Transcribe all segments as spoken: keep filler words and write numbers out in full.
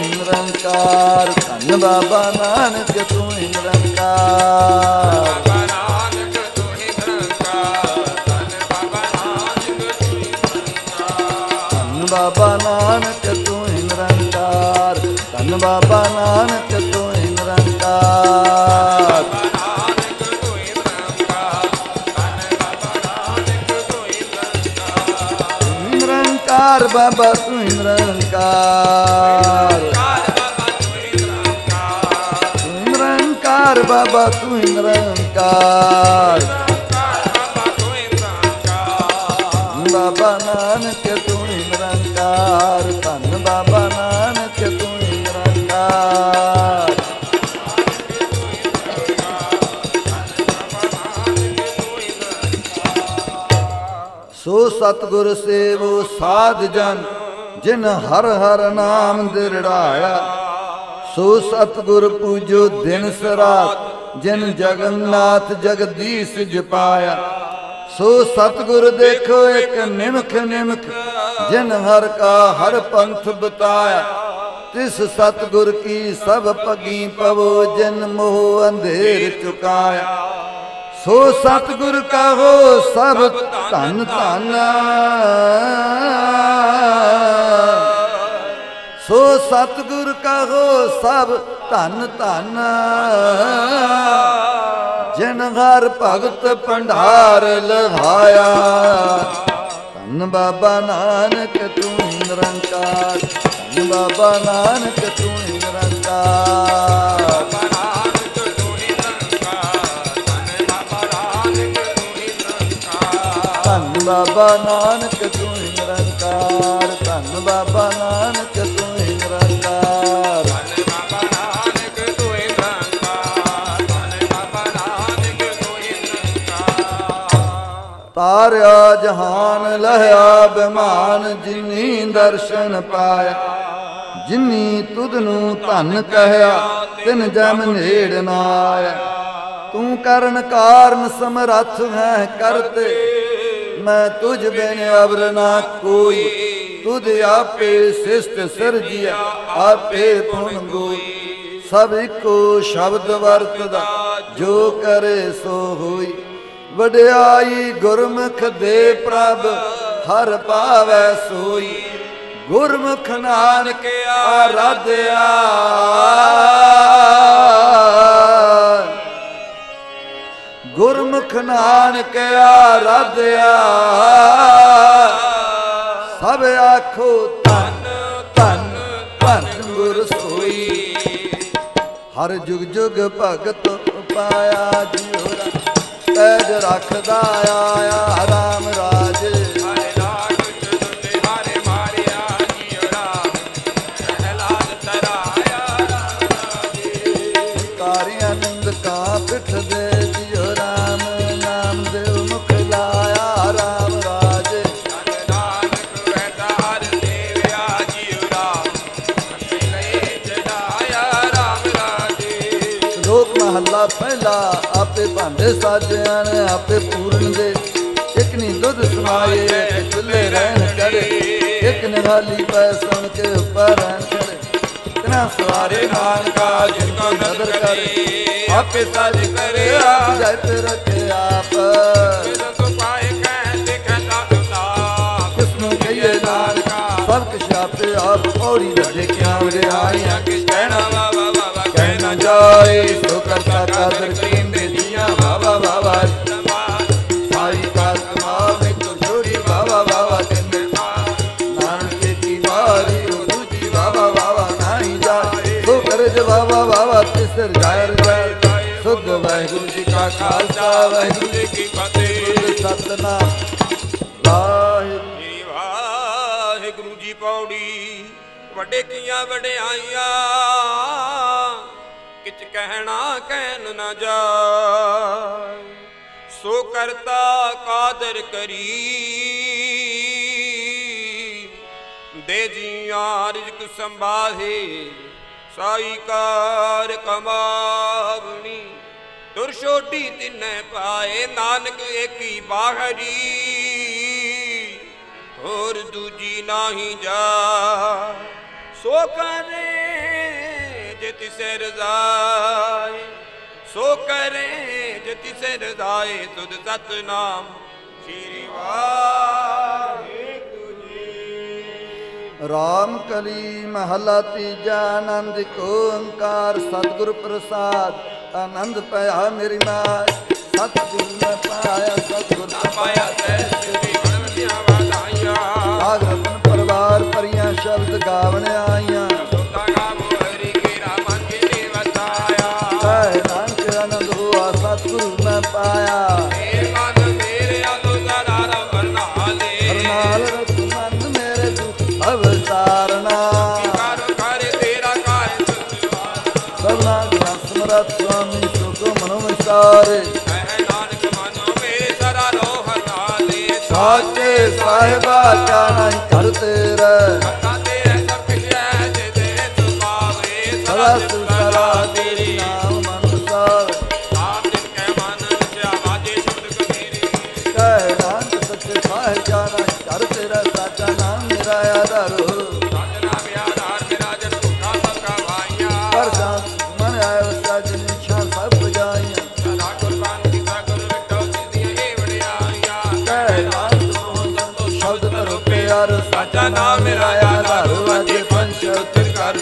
ਹੀ ਨਿਰੰਕਾਰ। ਧੰਨ ਬਾਬਾ ਨਾਨਕ ਤੂੰ ਹੀ ਨਿਰੰਕਾਰ। ਬਾਬਾ ਨਾਨਕ ਤੂੰ ਹੀ ਨਿਰੰਕਾਰ। ਧੰਨ ਬਾਬਾ ਨਾਨਕ ਤੂੰ ਹੀ ਨਿਰੰਕਾਰ। ਨਿਰੰਕਾਰ ਬਾਬਾ ਤੂੰ ਹੀ ਨਿਰੰਕਾਰ। ਨਿਰੰਕਾਰ ਬਾਬਾ ਤੂੰ ਹੀ ਨਿਰੰਕਾਰ। ਬਾਬਾ ਨਾਨਕ ਤੂੰ ਹੀ ਨਿਰੰਕਾਰ। ਧੰਨ ਬਾਬਾ ਨਾਨਕ ਤੂੰ ਹੀ ਨਿਰੰਕਾਰ। ਸੋ ਸਤਿਗੁਰ ਸੇਵੋ ਸਾਧ ਜਨ ਜਿਨ ਹਰ ਹਰ ਨਾਮ ਦਿਰੜਾਇਆ। ਸੋ ਸਤਿਗੁਰ ਪੂਜੋ ਦਿਨ ਸਰਾਤ ਜਿਨ ਜਗਨਨਾਥ ਜਗਦੀਸ਼ ਜਪਾਇਆ। ਸੋ ਸਤਿਗੁਰ ਦੇਖੋ ਇੱਕ ਨਿਮਖ ਨਿਮਖ ਜਿਨ ਹਰ ਕਾ ਹਰ ਪੰਥ ਬਤਾਇਆ। ਤਿਸ ਸਤਿਗੁਰ ਕੀ ਸਭ ਪਗੀ ਪਵੋ ਜਿਨ ਮੋਹ ਅੰਧੇਰ ਚੁਕਾਇਆ। ਸੋ ਸਤਿਗੁਰ ਕਹੋ ਸਭ ਧਨ ਧਨ। ਸੋ ਸਤਿਗੁਰ ਕਹੋ ਸਭ ਧਨ ਧਨ। ਜਿਨ ਹਰ ਭਗਤ ਭੰਡਾਰ ਲਹਾਇਆ। ਧੰਨ ਬਾਬਾ ਨਾਨਕ ਤੂੰ ਹੀ ਨਿਰੰਕਾਰ। ਧੰਨ ਬਾਬਾ ਨਾਨਕ ਤੂੰ ਹੀ ਨਿਰੰਕਾਰ। ਧੰਨ ਬਾਬਾ ਨਾਨਕ ਤੂੰ ਹੀ ਨਿਰੰਕਾਰ। ਧੰਨ ਬਾਬਾ ਨਾਨਕ ਤੂੰ ਹੀ ਨਿਰੰਕਾਰ। ਤਾਰਿਆ ਜਹਾਨ ਲਹਿਆ ਬਿਮਾਨ ਜਿਨੀ ਦਰਸ਼ਨ ਪਾਇਆ। ਜਿਨੀ ਤੁਧ ਨੂੰ ਧਨ ਕਹਿਆ ਤਿਨ ਜਮ ਨੇੜ ਨਾ ਆਇਆ। ਤੂੰ ਕਰਨ ਕਾਰਨ ਸਮਰੱਥ ਹੈ ਕਰਤੇ ਮੈਂ ਤੁਝ ਬਿਨ ਅਵਰ ਨਾ ਕੋਈ। ਤੁਧ ਆਪੇ ਸਿਸ਼ਟ ਸਿਰਜਿਆ ਆਪੇ ਪੁਨ ਗੋਈ। ਸਭ ਇੱਕੋ ਸ਼ਬਦ ਵਰਤਦਾ ਜੋ ਕਰੇ ਸੋ ਹੋਈ। ਵਡਿਆਈ ਗੁਰਮੁਖ ਦੇ ਪ੍ਰਭ ਹਰ ਪਾਵੈ ਸੋਈ। ਗੁਰਮੁਖ ਨਾਨਕ ਆਰਾਧਿਆ। ਗੁਰਮੁਖ ਨਾਨਕ ਆਰਾਧਿਆ। ਸਭ ਆਖੋ ਧੰਨ ਧੰਨ ਧੰਨ ਗੁਰ ਸੋਈ। ਹਰ ਜੁਗ ਜੁਗ ਭਗਤ ਪਾਇਆ ਜਿਉ ਪੈਜ ਰੱਖਦਾ ਆਇਆ ਰਾਮ ਰਾਜ। ਹਰੇ ਰਾਜ ਤੁਧ ਹਾਰੇ ਮਾਰਿਆ ਜਿਉ ਰਾਮ ਪ੍ਰਹਿਲਾਦ ਤਰਾਇਆ ਰਾਮ ਰਾਜ। ਕਾਰੀ ਆਨੰਦ ਕਾ ਪਿਠ ਦੇ ਜਿਉ ਰਾਮ ਨਾਮ ਦੇਵ ਮੁਖ ਲਾਇਆ ਰਾਮ ਰਾਜ। ਨਾਨਕ ਵੈਦਾ ਹਰ ਦੇਵਿਆ ਜਿਉ ਰਾਮ ਲਏ ਚੜਾਇਆ ਰਾਮ ਰਾਜ। ਲੋਕ ਮਹੱਲਾ ਪਹਿਲਾ। ਆਪੇ ਭਾਂਡੇ ਸਾਜਿਆਂ ਨੇ ਆਪੇ ਪੂਰਨ ਦੇ। ਇੱਕ ਨੀ ਦੁੱਧ ਸਮਾਏ ਚੁੱਲੇ ਰਹਿਣ ਕਰੇ। ਇੱਕ ਨਿਹਾਲੀ ਪੈ ਸੁਣ ਕੇ ਉੱਪਰ ਰਹਿਣ ਕਰੇ। ਇਤਨਾ ਸਵਾਰੇ ਨਾਨਕਾ ਜਿਨ ਕੋ ਨਦਰ ਕਰੇ। ਆਪੇ ਸਾਜ ਕਰੇ ਆਪ ਜਾਇ ਤੇ ਰੱਖੇ ਆਪ। ਕਿਸਨੂੰ ਕਹੀਏ ਨਾਨਕਾ ਸਭ ਕੁਛ ਆਪੇ ਆਪ। ਪੌੜੀ ਲੱਗੇ ਕਿਆ ਵਡਿਆਈਆਂ ਕਿਸ ਕਹਿਣਾ ਵਾਵਾ ਵਾਵਾ ਕਹਿ ਨਾ ਜਾਏ। ਸੋ ਕਰਤਾ ਕਾਦਰ ਕੀਮੇ ਦੀਆਂ ਵਾਵਾ ਵਾਵਾ। ਸਾਈ ਕਾਰ ਕਮਾ ਵਿੱਚ ਛੋੜੀ ਵਾਵਾ ਵਾਵਾ ਤੈਨੇ। ਨਾਨਕ ਕੀ ਵਾਰੀ ਦੂਜੀ ਵਾਵਾ ਵਾਵਾ ਨਹੀਂ ਜਾਏ। ਸੋ ਕਰਜ ਵਾਵਾ ਵਾਵਾ ਤਿਸਰ ਜਾਇਰ ਜਾਇ। ਸੁਧ ਵਾਹਿਗੁਰੂ ਜੀ ਕਾ ਖਾਲਸਾ ਵਾਹਿਗੁਰੂ ਜੀ ਕੀ ਫਤਿਹ। ਸਤਿਨਾਮ ਵਾਹਿਗੁਰੂ ਵਾਹਿਗੁਰੂ ਜੀ। ਪੌੜੀ ਵੱਡੇ ਕੀਆਂ ਵਡਿਆਈਆਂ ਕਿਛ ਕਹਿਣਾ ਕਹਿਣ ਨਾ ਜਾਏ। ਸੋ ਕਰਤਾ ਕਾਦਰ ਕਰੀ ਦੇ ਜੀਆਂ ਰਿਜ਼ਕ ਸੰਭਾਹੇ। ਸਾਈ ਕਾਰ ਕਮਾਵਣੀ ਤੁਰ ਛੋਟੀ ਤਿੰਨੇ ਪਾਏ। ਨਾਨਕ ਏਕੀ ਬਾਹਰੀ ਹੋਰ ਦੂਜੀ ਨਾਹੀ ਜਾ। ਸੋ ਕਰੇ तिसे रजाए, सो करे जो तिसे रजाए, तुद सतनाम श्री वाहिगुरु जी। राम कली महला तीजा आनंद को ओंकार सतगुरु प्रसाद आनंद पाया मेरी माँ सतगुरु ने पाया सतगुरु पाया रतन परिवार परियां शब्द गावन आईया नानक आनंद हुआ सतगुरु ने पाया हरनाल रघु मन मेरे दुख अवतारना सबना समरथ स्वामी सुख मनो विचारे साचे साहिबा क्या नहीं करते रहे सदा सुसरा तेरी नाम अनुसार कह नानक सच्चे साहिब क्या नहीं करते रहे साचा नाम मेरा आधार हो पर शांत मन आए वसा जिन इच्छा सब बजाइया साचा नाम मेरा आधार वाजे पंच कर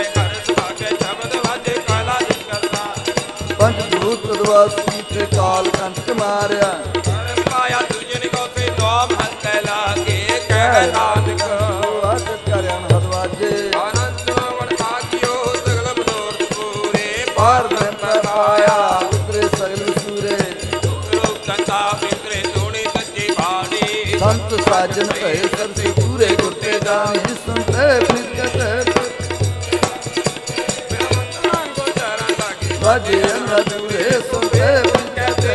पंच भूत प्रदवासी ते काल कंठ मारिया पाया तुझन को ते नाम हंस लागे कह नानक आज करन हदवाजे आनंद वन भाग्यो सगल मनोरथ पूरे पार में पाया उतरे सगल सूरे संता मित्रे सोने सच्चे भाणी संत साजन भय सबसे पूरे गुरते जानी सुनते फिर कहते बाजे अनूरे सुनते फिर कहते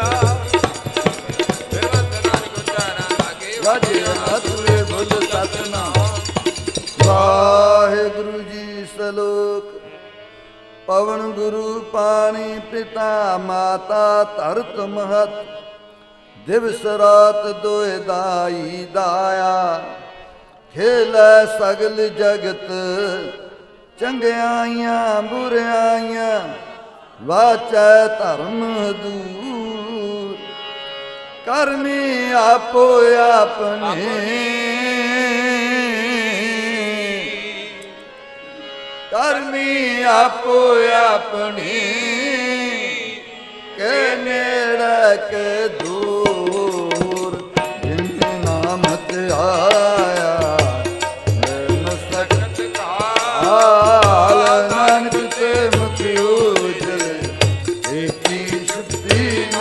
बाजे अनूरे बोल सतनाम वाहिगुरु जी सलोक पवन गुरु पानी पिता माता धरत महत दिवस रात दोए दाई दाया खेल सगल जगत चंगियाइयां बुरियाइयां वाचै धर्म दूर करमी आपो अपने करमी आपो अपने के नेड़े के दूर जिनके नाम ते आया सकत काल नानक ते मुक्ति उजले एकी शुद्धि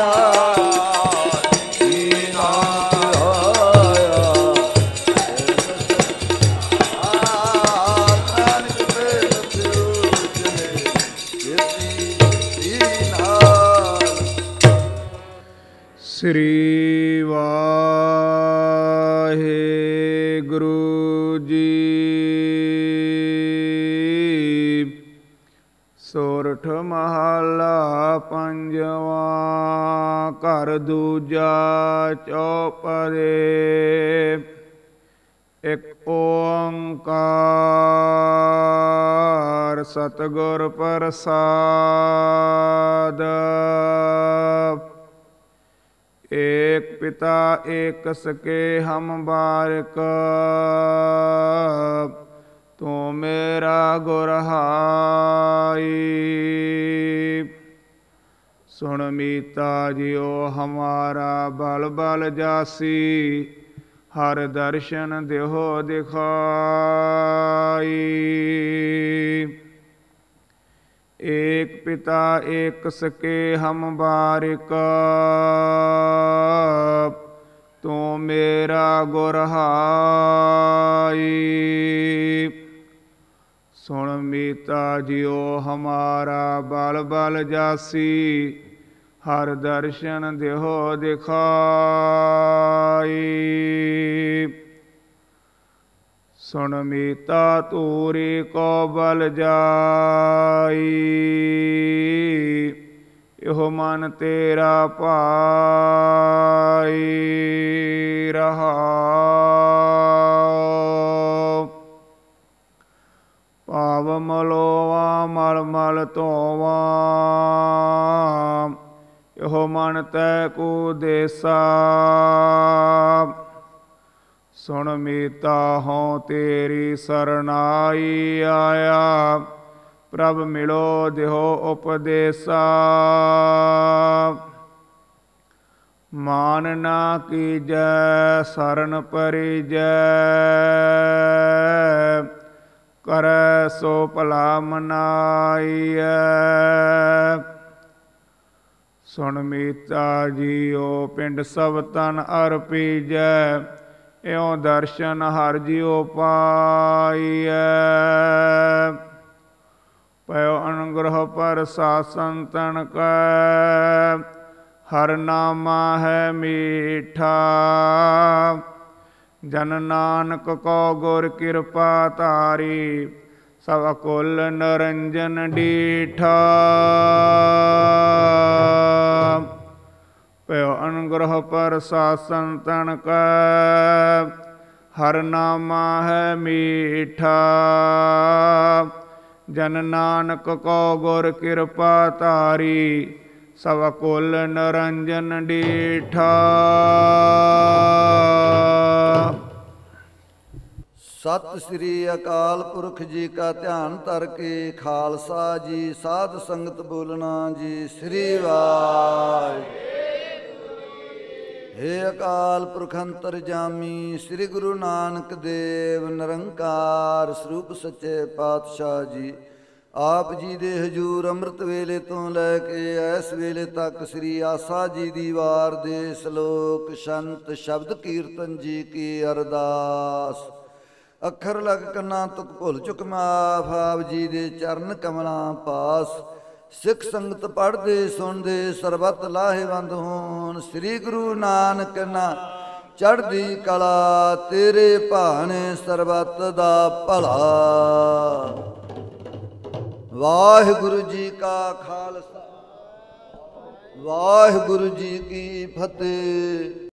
नाथी नाथ आया नानक ते मुक्ति उजले एकी शुद्धि नाथ। श्री वाहिगुरु जी। सोरठ महला पंजवा घर दूजा चौपदे एक ओंकार सतगुर प्रसाद। एक पिता एक सके हम बारक तू मेरा गुरहाई। सुन मीता जियो हमारा बल बल जासी हर दर्शन देहो दिखाई। एक पिता एक सके हम बारिक तू मेरा गुरहाई। सुन मीता जियो हमारा बल बल जासी हर दर्शन देहो दिखाई। सुन मीता तूरी को बल जाई इहो मन तेरा पाई रहा। ਭਵ ਮਲੋਵਾ ਮਲ ਮਲ ਧੋਵਾ ਇਹੋ ਮਨ ਤੈ ਕੋ ਦੇਸਾ ਸੁਣ ਮੀਤਾ ਹੋਂ ਤੇਰੀ ਸਰਨਾਈ ਆਇਆ ਪ੍ਰਭ ਮਿਲੋ ਦਿਹੋ ਉਪਦੇਸਾ ਮਾਨ ਨਾ ਕੀਜੈ ਸਰਨ ਪਰਿਜੈ ਕਰੈ ਸੋ ਭਲਾ ਮਨਾਈਐ ਸੁਣ ਮੀਤਾ ਜੀਓ ਪਿੰਡ ਸਭ ਤਨ ਅਰਪੀਜੈ ਇਉ ਦਰਸ਼ਨ ਹਰਿ ਜਿਉ ਪਾਈਐ ਪਇਓ ਅਨੁਗ੍ਰਹ ਪ੍ਰਸਾਸਨ ਤਨ ਕੈ ਹਰਿ ਨਾਮਾ ਹੈ ਮੀਠਾ ਜਨ ਨਾਨਕ ਕੋ ਗੁਰ ਕਿਰਪਾ ਧਾਰੀ ਸਭ ਕੁਲ ਨਰੰਜਨ ਡੀਠਾ ਪਇਓ ਅਨੁਗ੍ਰਹ ਪ੍ਰਸਾਸਨ ਤਨ ਕੈ ਹਰਿ ਨਾਮਾ ਹੈ ਮੀਠਾ ਜਨ ਨਾਨਕ ਕੋ ਗੁਰ ਕਿਰਪਾ ਧਾਰੀ ਸਭ ਕੁਲ ਨਰੰਜਨ ਡੀਠਾ। ਸਤਿ ਸ੍ਰੀ ਅਕਾਲ ਪੁਰਖ ਜੀ ਕਾ ਧਿਆਨ ਧਰ ਕੇ ਖਾਲਸਾ ਜੀ ਸਾਧ ਸੰਗਤ ਬੋਲਣਾ ਜੀ ਸ੍ਰੀ ਵਾਹਿਗੁਰੂ। ਹੇ ਅਕਾਲ ਪੁਰਖ ਅੰਤਰਜਾਮੀ ਸ੍ਰੀ ਗੁਰੂ ਨਾਨਕ ਦੇਵ ਨਿਰੰਕਾਰ ਸਰੂਪ ਸੱਚੇ ਪਾਤਸ਼ਾਹ ਜੀ ਆਪ ਜੀ ਦੇ ਹਜੂਰ ਅੰਮ੍ਰਿਤ ਵੇਲੇ ਤੋਂ ਲੈ ਕੇ ਇਸ ਵੇਲੇ ਤੱਕ ਸ੍ਰੀ ਆਸਾ ਜੀ ਦੀ ਵਾਰ ਦੇ ਸ਼ਲੋਕ ਸ਼ੰਤ ਸ਼ਬਦ ਕੀਰਤਨ ਜੀ ਕੀ ਅਰਦਾਸ। ਅੱਖਰ ਲਗ ਕੰਨਾਂ ਤੁਕ ਭੁੱਲ ਚੁੱਕ ਮਾਫ ਆਪ ਜੀ ਦੇ ਚਰਨ ਕਮਲਾਂ ਪਾਸ। ਸਿੱਖ ਸੰਗਤ ਪੜ੍ਹਦੇ ਸੁਣਦੇ ਸਰਬਤ ਲਾਹੇਵੰਦ ਹੋਣ। ਸ੍ਰੀ ਗੁਰੂ ਨਾਨਕ ਨਾ ਚੜ੍ਹਦੀ ਕਲਾ ਤੇਰੇ ਭਾਣੇ ਸਰਬਤ ਦਾ ਭਲਾ। ਵਾਹਿਗੁਰੂ ਜੀ ਕਾ ਖਾਲਸਾ ਵਾਹਿਗੁਰੂ ਜੀ ਕੀ ਫਤਿਹ।